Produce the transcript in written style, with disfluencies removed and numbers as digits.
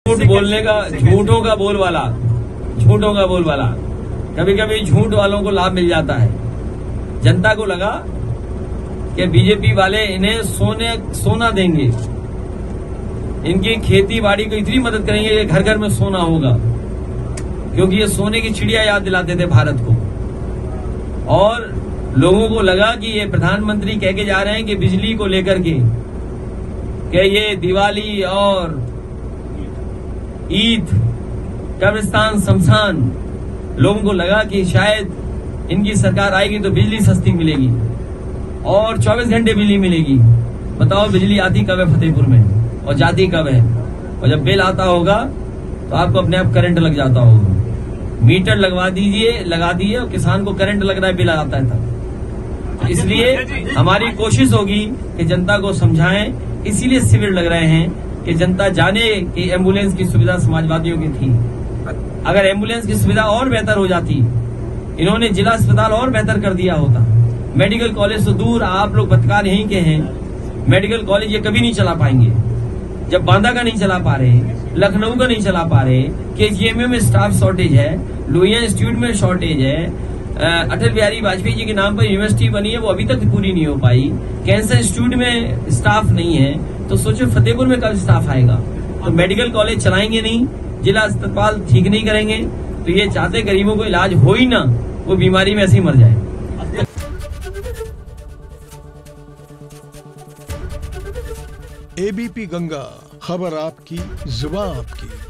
झूठ बोलने का, झूठों का बोलबाला, झूठों का बोलबाला। कभी कभी झूठ वालों को लाभ मिल जाता है। जनता को लगा कि बीजेपी वाले इन्हें सोना देंगे, इनकी खेती बाड़ी को इतनी मदद करेंगे कि घर घर में सोना होगा, क्योंकि ये सोने की चिड़िया याद दिलाते थे भारत को। और लोगों को लगा कि ये प्रधानमंत्री कह के जा रहे हैं कि बिजली को लेकर के कि ये दिवाली और ईद, कब्रिस्तान, शमशान, लोगों को लगा कि शायद इनकी सरकार आएगी तो बिजली सस्ती मिलेगी और 24 घंटे बिजली मिलेगी। बताओ बिजली आती कब है फतेहपुर में और जाती कब है? और जब बिल आता होगा तो आपको अपने आप करंट लग जाता होगा। मीटर लगा दिए और किसान को करंट लग रहा है, बिल आता है तब। तो इसलिए हमारी कोशिश होगी कि जनता को समझाएं। इसीलिए शिविर लग रहे हैं कि जनता जाने कि एम्बुलेंस की सुविधा समाजवादियों की थी। अगर एम्बुलेंस की सुविधा और बेहतर हो जाती, इन्होंने जिला अस्पताल और बेहतर कर दिया होता। मेडिकल कॉलेज तो दूर, आप लोग पत्रकार यहीं के हैं, मेडिकल कॉलेज ये कभी नहीं चला पाएंगे। जब बांदा का नहीं चला पा रहे, लखनऊ का नहीं चला पा रहे, KGMU में स्टाफ शॉर्टेज है, लोहिया इंस्टीट्यूट में शॉर्टेज है, अटल बिहारी वाजपेयी जी के नाम पर यूनिवर्सिटी बनी है, वो अभी तक पूरी नहीं हो पाई, कैंसर इंस्टीट्यूट में स्टाफ नहीं है, तो सोचो फतेहपुर में कब स्टाफ आएगा? तो मेडिकल कॉलेज चलाएंगे नहीं, जिला अस्पताल ठीक नहीं करेंगे, तो ये चाहते गरीबों को इलाज हो ही ना, वो बीमारी में ऐसे ही मर जाए। ABP गंगा, खबर आपकी, जुबान आपकी।